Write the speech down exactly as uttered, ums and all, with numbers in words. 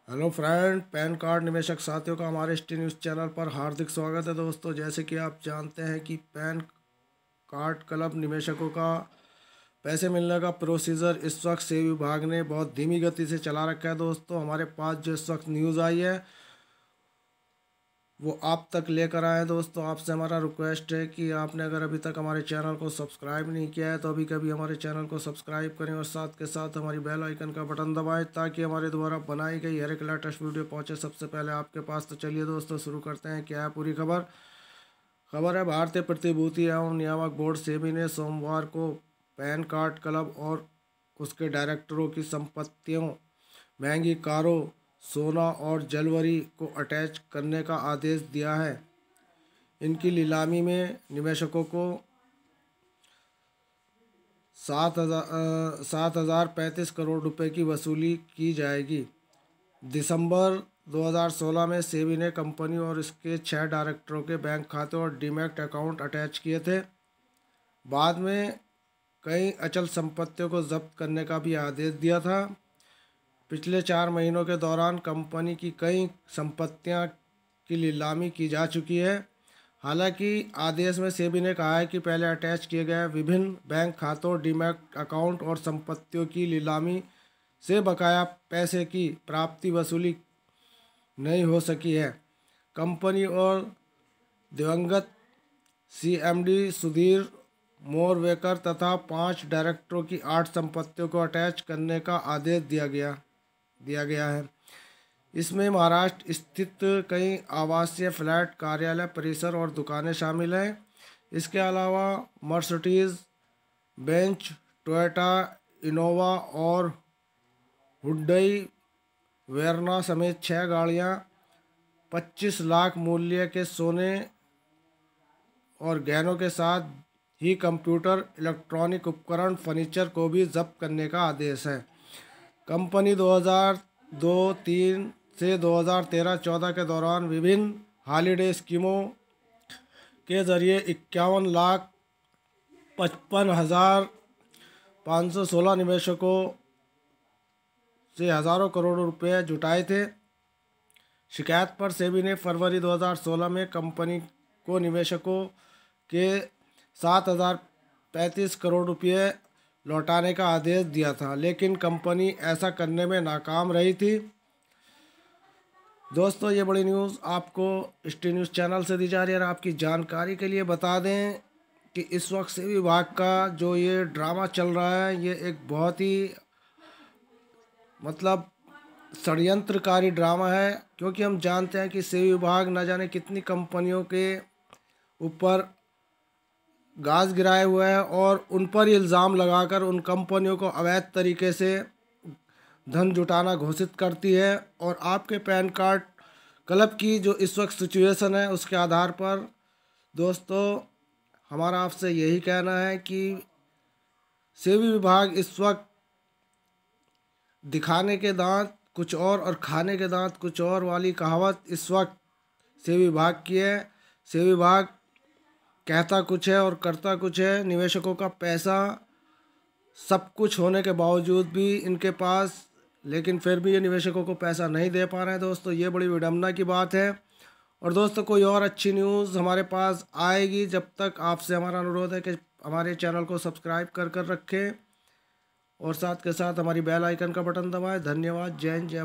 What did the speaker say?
Hello friend, pan card निवेशक साथियों का हमारे एस टी न्यूज़ चैनल पर हार्दिक स्वागत है। दोस्तों, जैसे कि आप जानते हैं कि पैन कार्ड क्लब निवेशकों का पैसे मिलने का प्रोसीजर इस वक्त सेबी विभाग ने बहुत धीमी गति से चला रखा है। दोस्तों, हमारे पास जो इस वक्त न्यूज़ आई है वो आप तक लेकर आए हैं। दोस्तों, आपसे हमारा रिक्वेस्ट है कि आपने अगर अभी तक हमारे चैनल को सब्सक्राइब नहीं किया है तो अभी कभी हमारे चैनल को सब्सक्राइब करें और साथ के साथ हमारी बेल आइकन का बटन दबाएं ताकि हमारे द्वारा बनाई गई हर एक लेटेस्ट वीडियो पहुंचे सबसे पहले आपके पास। तो चलिए दोस्तों, शुरू करते हैं। क्या है पूरी खबर खबर है भारतीय प्रतिभूति एवं नियामक बोर्ड सेबी ने सोमवार को पैन कार्ड क्लब और उसके डायरेक्टरों की संपत्तियों, महंगी कारों, सोना और ज्वेलरी को अटैच करने का आदेश दिया है। इनकी नीलामी में निवेशकों को सात हज़ार सात हज़ार पैंतीस करोड़ रुपए की वसूली की जाएगी। दिसंबर दो हज़ार सोलह में सेबी ने कंपनी और इसके छह डायरेक्टरों के बैंक खाते और डीमैट अकाउंट अटैच किए थे। बाद में कई अचल संपत्तियों को जब्त करने का भी आदेश दिया था। पिछले चार महीनों के दौरान कंपनी की कई संपत्तियां की नीलामी की जा चुकी है। हालांकि आदेश में सेबी ने कहा है कि पहले अटैच किए गए विभिन्न बैंक खातों, डीमैट अकाउंट और संपत्तियों की नीलामी से बकाया पैसे की प्राप्ति वसूली नहीं हो सकी है। कंपनी और दिवंगत सीएमडी सुधीर मोरवेकर तथा पांच डायरेक्टरों की आठ संपत्तियों को अटैच करने का आदेश दिया गया दिया गया है। इसमें महाराष्ट्र स्थित कई आवासीय फ्लैट, कार्यालय परिसर और दुकानें शामिल हैं। इसके अलावा मर्सिडीज बेंच, टोयोटा इनोवा और हुंडई वेरना समेत छह गाड़ियां, पच्चीस लाख मूल्य के सोने और गहनों के साथ ही कंप्यूटर, इलेक्ट्रॉनिक उपकरण, फर्नीचर को भी जब्त करने का आदेश है। कंपनी दो हज़ार दो-तीन से दो हज़ार तेरह चौदह के दौरान विभिन्न हॉलिडे स्कीमों के जरिए इक्यावन लाख पचपन हज़ार पाँच सौ सोलह निवेशकों से हज़ारों करोड़ रुपए जुटाए थे। शिकायत पर सेबी ने फरवरी दो हज़ार सोलह में कंपनी को निवेशकों के सात हज़ार पैंतीस करोड़ रुपये लौटाने का आदेश दिया था, लेकिन कंपनी ऐसा करने में नाकाम रही थी। दोस्तों, ये बड़ी न्यूज़ आपको एस टी न्यूज़ चैनल से दी जा रही है। और आपकी जानकारी के लिए बता दें कि इस वक्त सेबी विभाग का जो ये ड्रामा चल रहा है ये एक बहुत ही मतलब षड्यंत्रकारी ड्रामा है, क्योंकि हम जानते हैं कि सेबी विभाग न जाने कितनी कंपनियों के ऊपर गाज गिराए हुए हैं और उन पर इल्ज़ाम लगाकर उन कंपनियों को अवैध तरीके से धन जुटाना घोषित करती है। और आपके पैन कार्ड क्लब की जो इस वक्त सिचुएशन है उसके आधार पर दोस्तों हमारा आपसे यही कहना है कि सेबी विभाग इस वक्त दिखाने के दांत कुछ और और खाने के दांत कुछ और वाली कहावत इस वक्त सेबी विभाग की है। सेबी विभाग कहता कुछ है और करता कुछ है। निवेशकों का पैसा सब कुछ होने के बावजूद भी इनके पास, लेकिन फिर भी ये निवेशकों को पैसा नहीं दे पा रहे हैं। दोस्तों, ये बड़ी विडम्बना की बात है। और दोस्तों, कोई और अच्छी न्यूज़ हमारे पास आएगी, जब तक आपसे हमारा अनुरोध है कि हमारे चैनल को सब्सक्राइब कर कर रखें और साथ के साथ हमारी बेल आइकन का बटन दबाएं। धन्यवाद। जय हिंद, जय